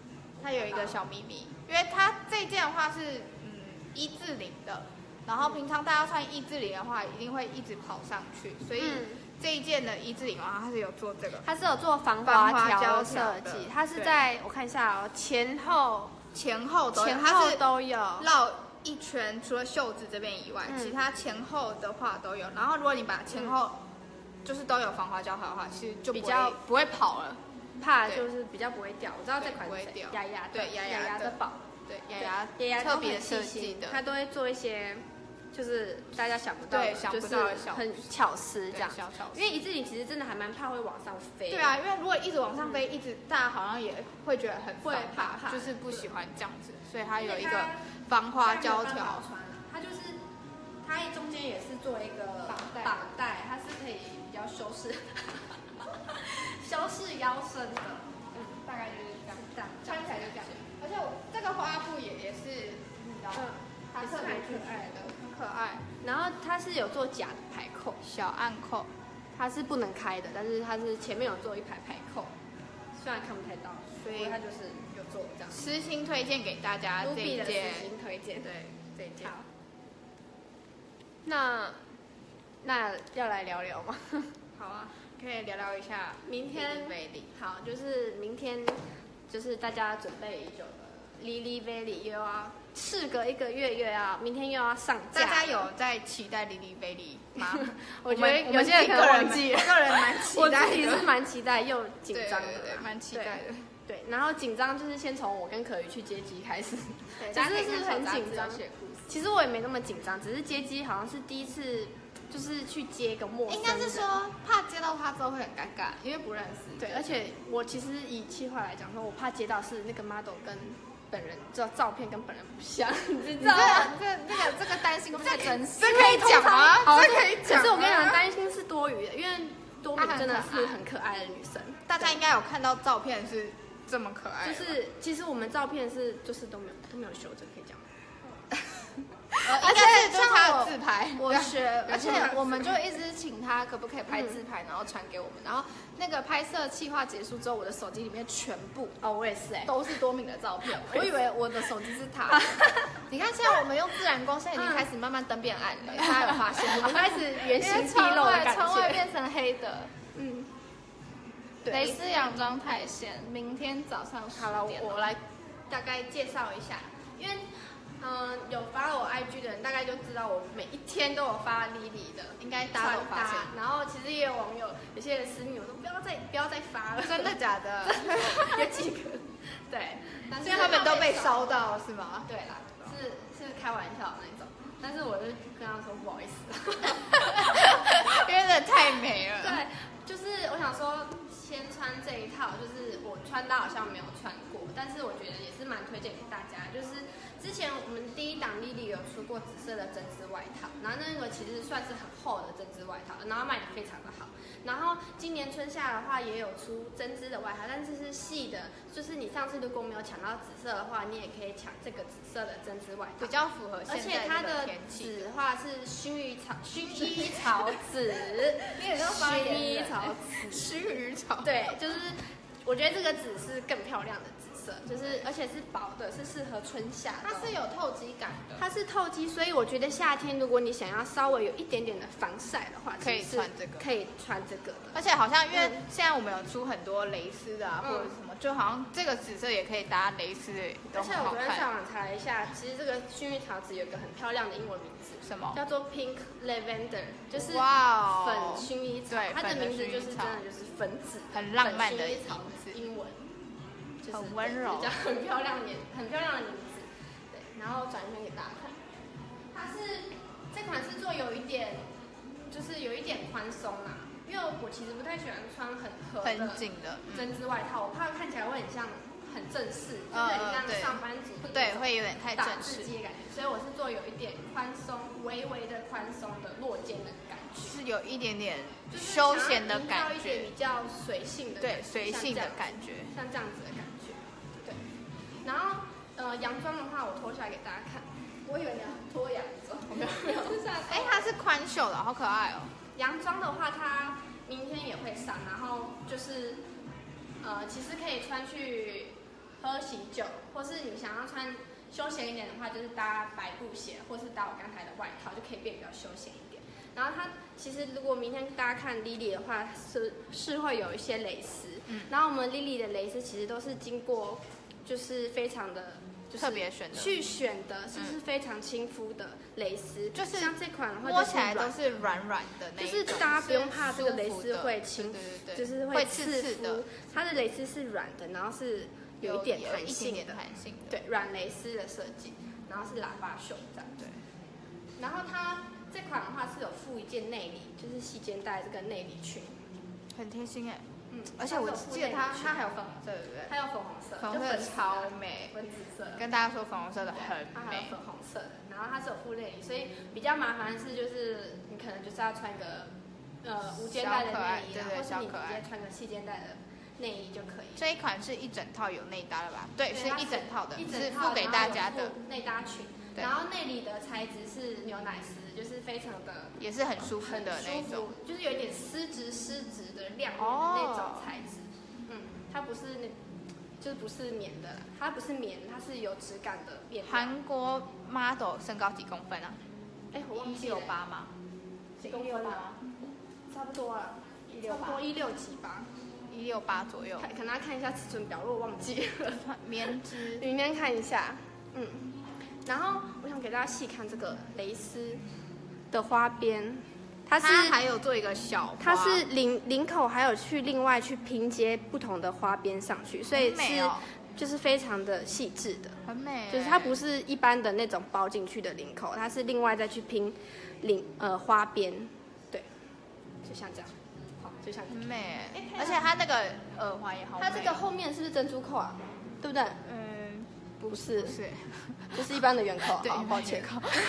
因为它这件的话是1字领的，然后平常大家穿1字领的话，一定会一直跑上去，所以。这一件的1字领的话，它是有做这个， 它是有做防滑胶设计，它是在我看一下哦，前后都有， 有绕一圈，除了袖子这边以外，其他前后的话都有。然后如果你把前后就是都有防滑胶好的话，其实就比较不会跑了， 怕就是比较不会掉。我知道这款不会掉， 雅雅对雅雅的宝， 对雅雅特别设计的， 它都会做一些。就是大家想不到的，就是很巧思这样，因为1字领其实真的还蛮怕会往上飞。 对啊，因为如果一直往上飞，大家好像也会觉得很怕，就是不喜欢这样子，所以它有一个防滑胶条。 它就是它中间也是做一个绑带，它是可以比较修饰腰身的。 大概就是这样，穿起来就这样。而且这个花布也是，你知道，它特别可爱的。可爱， 然后它是有做假的排扣， 小暗扣， 它是不能开的，但是它是前面有做一排排扣，虽然看不太到，所以它就是有做这样。 私心推荐给大家这一件， 私心推荐， 对这一件。 好，那要来聊聊吗？ 好啊，可以聊一下明天。好，就是明天，就是大家准备已久的 Lily Valley 又要。事隔1个月又要，明天又要上架。 大家有在期待 Lily Valley 吗？ 我觉得有些人可能忘记了， 个人蛮期待的。 我自己是蛮期待又紧张的， 对，蛮期待的。 对，然后紧张就是先从我跟可瑜去接机开始，就是很紧张。其实我也没那么紧张，只是接机好像是第一次，就是去接一个陌生人。 应该是说怕接到他之后会很尴尬，因为不认识。 对，而且我其实以企划来讲说，我怕接到是那个 model 跟。本人照片跟本人不像，你知道吗？ 这个担心太真实， 这可以讲吗？ 这可以讲。 可是我跟你讲，担心是多余的，因为多米真的是很可爱的女生。 大家应该有看到照片是这么可爱。 就是其实我们照片是就是都没有修正，可以讲吗？ 而且像他自拍， 而且我们就一直请他可不可以拍自拍，然后传给我们。然后那个拍摄企划结束之后，我的手机里面全部我也是都是多敏的照片。我以为我的手机是他。你看现在我们用自然光，现在已经开始慢慢灯变暗了，大家有发现吗？ 开始原形毕露的感觉， 窗外变成黑的。蕾丝洋装台线，明天早上10点。 我来大概介绍一下，因为。有发我 IG 的人大概就知道我每一天都有发 Lily 的， 应该大家都发现。 然后其实也有网友，有些人私密我说不要再发了， 真的假的？ 有几个，对， 但是他们都被烧到是吗？ 对啦，是开玩笑的那种，但是我就跟他说不好意思， 因为真的太美了。 对，就是我想说先穿这一套，就是我穿搭好像没有穿过，但是我觉得也是蛮推荐给大家，就是。之前我们第一档 Lily 有出过紫色的针织外套，然后那个其实算是很厚的针织外套，然后卖得非常的好。然后今年春夏的话也有出针织的外套，但是是细的，就是你上次如果没有抢到紫色的话，你也可以抢这个紫色的针织外套， 比较符合现在的天气。 而且它的紫的话是薰衣草紫， 你也知道发言薰衣草紫， 薰衣草。 对，就是我觉得这个紫是更漂亮的紫色。 色，就是而且是薄的，是适合春夏的。 它是有透肌感的， 它是透肌，所以我觉得夏天如果你想要稍微有一点点的防晒的话， 可以穿这个， 可以穿这个的。 而且好像因为现在我们有出很多蕾丝的或者什么，就好像这个紫色也可以搭蕾丝的， 而且我昨天上网查了一下，其实这个薰衣草籽有一个很漂亮的英文名字， 什么？ 叫做 Pink Lavender， 就是粉薰衣草。 对， 它的名字就是真的就是粉紫， 很浪漫的薰衣草英文，就是很温柔， 很漂亮的名字。对，然后转一圈给大家看，它是这款是做有一点宽松啦。因为我其实不太喜欢穿很紧的针织外套，我怕看起来会很像很正式，就是很像上班族， 对，会有点太正式的感觉。所以我是做有一点宽松、微微的宽松的落肩的感觉， 是有一点点休闲的感觉， 比较随性的， 对，随性的感觉， 像这样子的感觉。对，然后洋装的话，我脱下来给大家看。我以为你要脱洋装，没有， 哎，它是宽袖的，好可爱哦。 洋装的话，它明天也会上，然后就是其实可以穿去喝喜酒，或是你想要穿休闲一点的话，就是搭白布鞋，或是搭我刚才的外套，就可以变比较休闲一点。然后它其实如果明天大家看 Lily 的话，是会有一些蕾丝，然后我们 Lily 的蕾丝其实都是经过就是非常的。 特别选的， 去选的就是非常亲肤的蕾丝， 就是像这款的话， 摸起来都是软软的那种， 就是大家不用怕这个蕾丝会亲， 对， 就是会刺肤。它的蕾丝是软的，然后是有一点弹性的，对，软蕾丝的设计，然后是喇叭袖这样，对。然后它这款的话是有附一件内里，就是细肩带这个内里裙， 很贴心哎。而且我记得它还有粉红色，对不对？ 它有粉红色， 粉红色超美， 粉紫色。 跟大家说粉红色的很美。 它还有粉红色的，然后它是有附内里，所以比较麻烦的是就是你可能就是要穿个无肩带的内衣，或是你直接穿个细肩带的内衣就可以。 这一款是一整套有内搭的吧？对，是一整套的， 是附给大家的内搭裙。然后内里的材质是牛奶丝，就是非常的， 也是很舒服的那种， 就是有一点丝质的亮面的那种材质。它不是就是不是棉的，它不是棉，它是有质感的面料。 韩国 model 身高几公分啊？ 哎，我忘记了 168吗 ？168吗？差不多了，差不多167几吧 ，168左右。 可能要看一下尺寸表，如果忘记了。 棉质， 明天看一下。然后我想给大家细看这个蕾丝的花边。它还有做一个小花， 它是领口还有另外去拼接不同的花边上去，所以是就是非常的细致的， 很美。 就是它不是一般的那种包进去的领口，它是另外再去拼花边，对，就像这样，好，就像很美。而且它那个耳环也好美。 它这个后面是不是珍珠扣啊？对不对？不是，就是一般的圆扣。好，抱歉。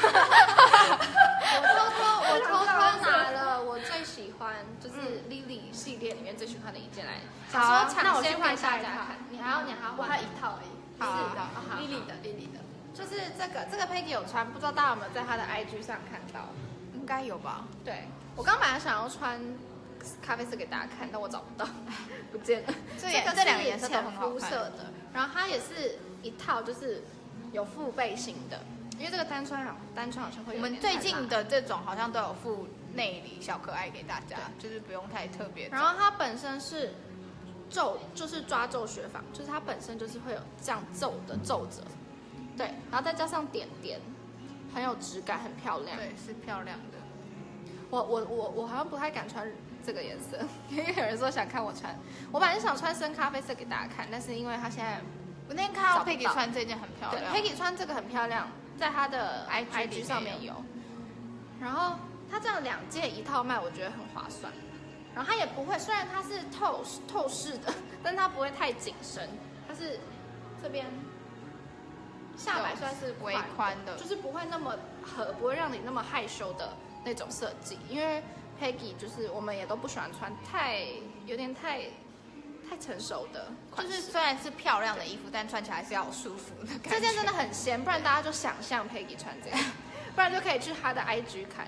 我偷偷拿了我最喜欢，就是 Lily 系列里面最喜欢的一件来，想说抢先给大家看。你还要我还有一套而已。 好 ，Lily 的， 就是这个 Peggy 有穿，不知道大家有没有在她的 IG 上看到？ 应该有吧。 对，我刚本来想要穿咖啡色给大家看，但我找不到，不见了。这两个颜色都很好看。 浅肤色的，然后它也是一套，就是有附背心的。因为这个单穿好像会有。 我们最近的这种好像都有附内里小可爱给大家，就是不用太特别。 然后它本身是就是抓皱雪纺，就是它本身就是会有这样皱褶，对，然后再加上点点，很有质感，很漂亮。 对，是漂亮的。 我好像不太敢穿这个颜色，因为有人说想看我穿。我本来想穿深咖啡色给大家看，但是因为它现在我那天看到 Peggy 穿这件很漂亮， 对 Peggy 穿这个很漂亮。在他的 IG 上面有，然后他这样2件一套卖，我觉得很划算。然后它也不会，虽然它是透视的，但它不会太紧身，它是这边下摆算是微宽的， 就是不会那么合，不会让你那么害羞的那种设计。因为 Peggy 就是我们也都不喜欢穿有点太成熟的款式， 就是虽然是漂亮的衣服，但穿起来是要舒服的感觉。 这件真的很仙，不然大家就想象 Peggy 穿这个，不然就可以去她的 IG 看。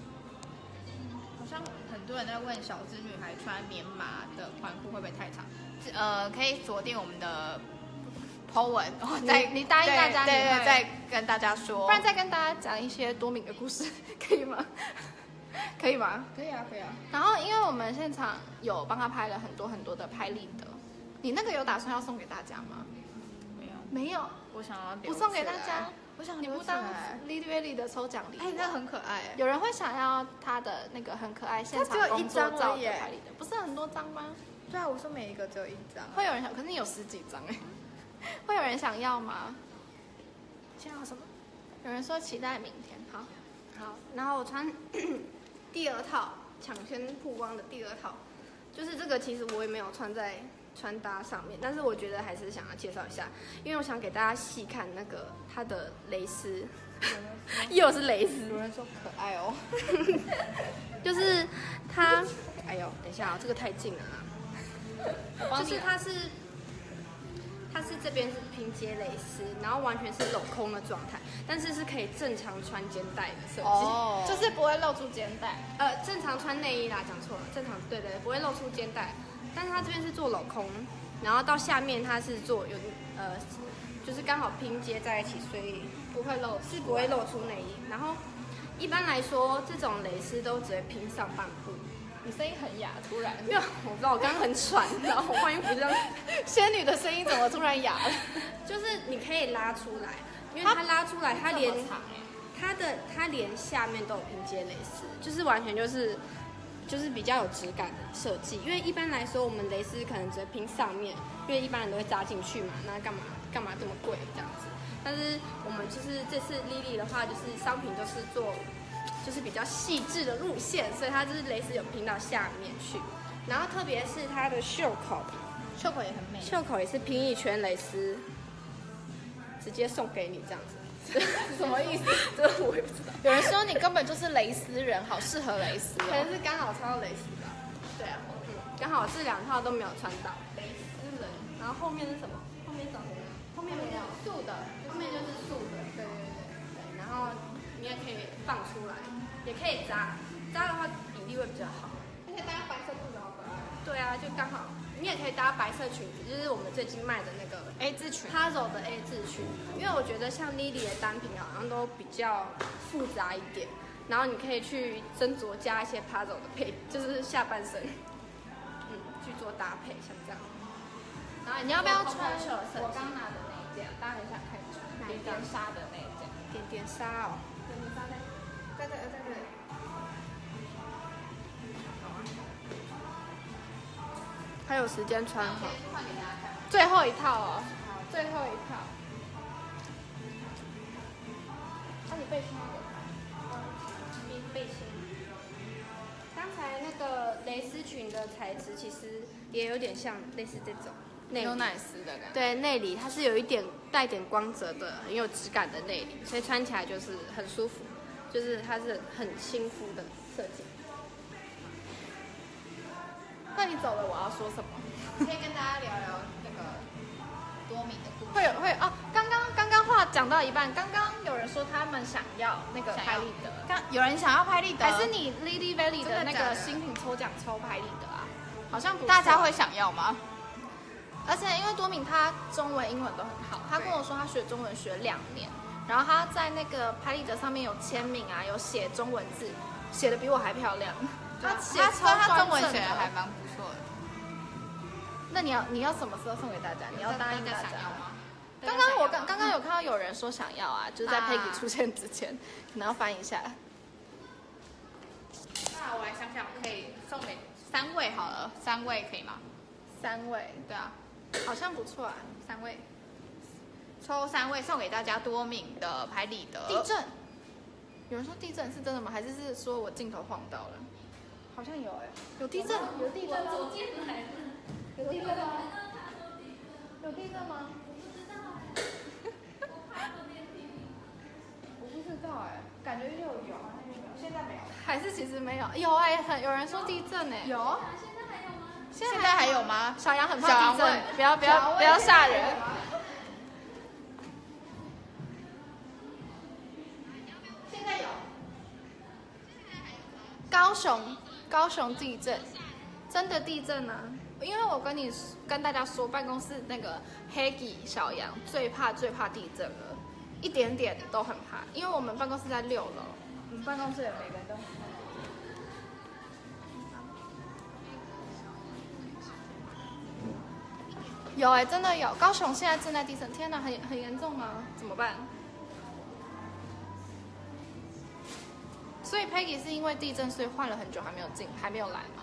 好像很多人在问小资女孩穿棉麻的宽裤会不会太长？ 可以锁定我们的 po 文， 你答应大家， 对，再跟大家说， 不然再跟大家讲一些多敏的故事，可以吗？可以吗？ 可以啊。 然后，因为我们现场有帮他拍了很多的拍立得，你那个有打算要送给大家吗？没有， 我想要不送给大家， 我想你不当 Lily 的抽奖礼物？ 那很可爱。 有人会想要他的那个很可爱现场工作照的拍立得，不是很多张吗？ 对啊，我说每一个只有1张。 会有人想，可是你有10几张哎，会有人想要吗？ 想要什么？ 有人说期待明天，好， 然后我穿第2套抢先曝光的第2套，就是这个，其实我也没有穿在穿搭上面，但是我觉得还是想要介绍一下，因为我想给大家细看那个它的蕾丝，又是蕾丝， 有人说可爱哦， 就是它，哎呦，等一下啊，这个太近了啦，就是它是这边是拼接蕾丝，然后完全是镂空的状态，但是是可以正常穿肩带的设计， 就是不会露出肩带。 正常穿内衣啦，讲错了，正常对，不会露出肩带，但是它这边是做镂空，然后到下面它是做就是刚好拼接在一起，所以不会露出内衣。然后一般来说，这种蕾丝都只会拼上半部。 你声音很哑，突然。 没有，我不知道，我刚刚很喘，然后我换衣服这样。 仙女的声音怎么突然哑了？ 就是你可以拉出来，因为它拉出来，它连下面都有拼接蕾丝，就是完全就是比较有质感的设计。因为一般来说，我们蕾丝可能只会拼上面，因为一般人都会扎进去嘛，那干嘛这么贵这样子？但是我们就是这次 Lily 的话，就是商品都是做。就是比较细致的路线，所以它就是蕾丝有拼到下面去，然后特别是它的袖口也很美， 袖口也是拼一圈蕾丝，直接送给你这样子， 什么意思？ 这个我也不知道。 有人说你根本就是蕾丝人，好适合蕾丝可能是刚好穿到蕾丝吧。对啊，刚好这2套都没有穿到蕾丝人。然后后面是什么？后面长什么？后面没有素的， 后面就是素的。对。然后你也可以放出来。也可以扎的话比例会比较好， 而且搭白色裤子好可爱。 对啊，就刚好。你也可以搭白色裙子，就是我们最近卖的那个 A 字裙 ，Puzzle 的 A 字裙。因为我觉得像 Lily 的单品好像都比较复杂一点，然后你可以去斟酌加一些 Puzzle 的就是下半身，去做搭配，像这样。然后你要不要穿我刚拿的那一件？大家很想看点点纱的那一件。 点点纱哦。 点点纱在这里。 还有时间穿好。 最后一套哦，最后一套。你背心要给他。 背心。刚才那个蕾丝裙的材质其实也有点像类似这种牛奶丝的感觉。 对，内里它是有一点带点光泽的，很有质感的内里，所以穿起来就是很舒服，就是它是很亲肤的设计。 那你走了，我要说什么？ 可以跟大家聊聊那个多敏的故事。 会哦，刚刚话讲到一半，刚刚有人说他们想要那个拍立得， 有人想要拍立得， 还是你 Lily Valley 的那个新品抽奖抽拍立得啊？好像不大家会想要吗？ 而且因为多敏他中文、英文都很好，他跟我说他学中文学2年，然后他在那个拍立得上面有签名啊，有写中文字，写的比我还漂亮。 他说他中文写的还蛮不错的。 那你要什么时候送给大家？你要答应大家吗？ 刚刚有看到有人说想要啊，就是在 Peggy 出现之前，可能要翻一下。 那我来想想，可以送给3位好了，3位可以吗 ？3位， 对啊， 好像不错啊 ，3位，抽3位送给大家多敏的拍立得。 地震，有人说地震是真的吗？还是说我镜头晃到了？好像有有地震，有地震吗？有地震吗？有地震吗？我不知道感觉有，好像有，现在没有。还是其实没有？有有人说地震有。现在还有吗？ 小杨很怕地震，不要吓人。 现在有。 高雄地震，真的地震啊！ 因为我跟大家说，办公室那个黑吉小杨最怕地震了，一点点都很怕，因为我们办公室在6楼，我们办公室的每个人都很怕。有哎、真的有，高雄现在正在地震，天哪，很严重吗？怎么办？所以 Peggy 是因为地震，所以换了很久还没有来吗？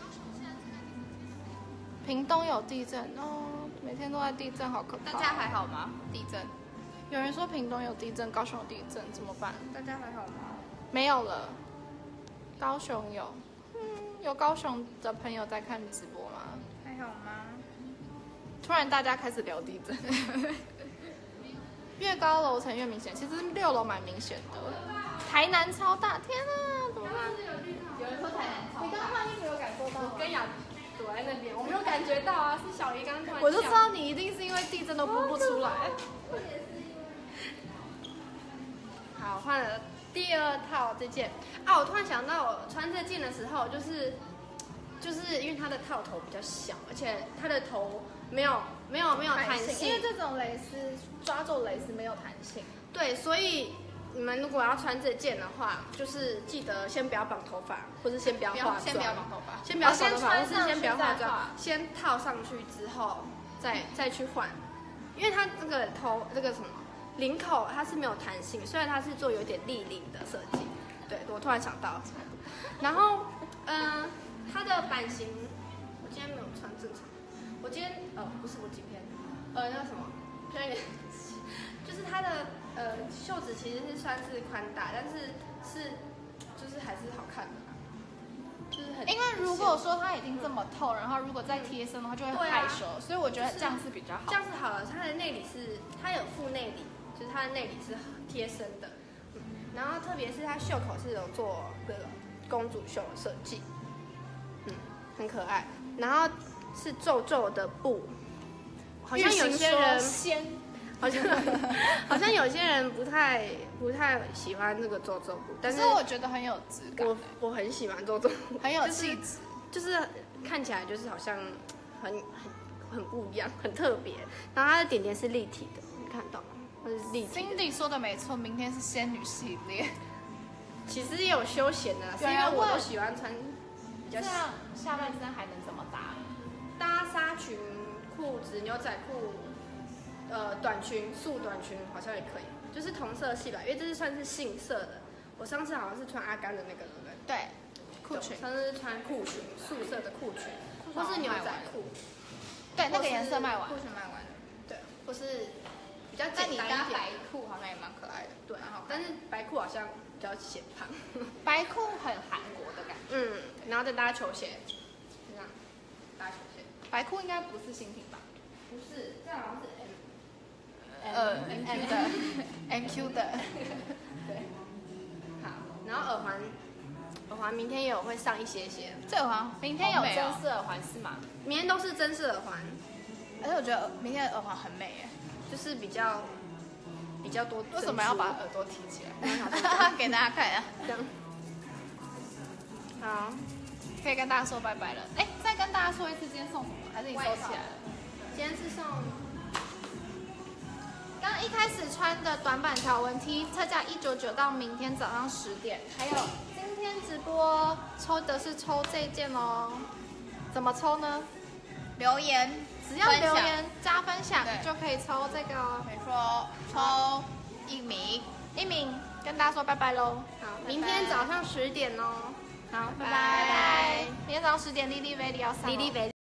屏东有地震哦，每天都在地震，好可怕。 大家还好吗？地震？ 有人说屏东有地震，高雄有地震，怎么办？ 大家还好吗？ 没有了，高雄有。有高雄的朋友在看直播吗？ 还好吗？ 突然大家开始聊地震，越高楼层越明显，其实6楼蛮明显的。台南超大，天啊，怎么办？ 有人说台南超大。 你刚换衣服有感受到吗？ 我跟雅躲在那边，我没有感觉到啊，是小姨刚刚突然。 我就知道你一定是因为地震都播不出来。 好，换了第2套这件啊，我突然想到，我穿这件的时候，就是因为它的套头比较小，而且它的头没有弹性， 因为这种蕾丝抓皱蕾丝没有弹性。 对，所以你们如果要穿这件的话，就是记得先不要绑头发，或是先不要化妆， 先不要绑头发， 先不要绑头发，或是先不要化再妆，先套上去之后再去换，因为它这个头这个什么领口它是没有弹性，虽然它是做有点立领的设计，对我突然想到，然后它的版型我今天没有穿正常，我今天不是我今天那个什么，就是它的袖子其实是算是宽大，但是就是还是好看的啦，就是很。 因为如果说它已经这么透，然后如果再贴身的话就会害羞，所以我觉得这样是比较好。 这样是好了，它的内里是它有附内里，就是它的内里是贴身的，然后特别是它袖口是有做这个公主袖的设计，很可爱，然后是皱皱的布，好像有些人好像有些人不太喜欢这个皱皱布，但是我觉得很有质感， 我很喜欢皱皱布， 很有气质， 就是看起来就是好像很不一样，很特别。然后它的点点是立体的，你看到吗？它是立体的。 Cindy 说的没错，明天是仙女系列。 其实也有休闲的，是因为我都喜欢穿比较。 这样下半身还能怎么搭？ 搭纱裙、裤子、牛仔裤。短裙、素短裙好像也可以，就是同色系吧，因为这是算是杏色的。我上次好像是穿阿甘的那个，对不对？ 对，裤裙。 上次是穿裤裙，素色的裤裙，或是牛仔裤。 对，那个颜色卖完。 裤裙卖完了。 对，或是比较简单一点。 那你搭白裤好像也蛮可爱的。 对，但是白裤好像比较显胖。 白裤很韩国的感觉。 然后再搭球鞋，这样搭球鞋。 白裤应该不是新品吧？ 不是，这好像是。 MQ 的， 对，好，然后耳环明天也有会上一些， 这耳环明天有真丝耳环是吗？ 明天都是真丝耳环， 而且我觉得明天的耳环很美耶， 就是比较多。 为什么要把耳朵提起来？给大家看呀， 这样。好， 可以跟大家说拜拜了。哎，再跟大家说一次，今天送什么？还是你收起来了？ 今天是送。 刚刚一开始穿的短版条纹 T， 特价199到明天早上10点。还有今天直播抽的是抽这件哦，怎么抽呢？ 留言， 只要留言加分享就可以抽这个哦。 没错，抽1名， 跟大家说拜拜喽。 好，明天早上10点哦。 好，拜拜。明天早上10点，Lily Valley 要上。 Lily Valley。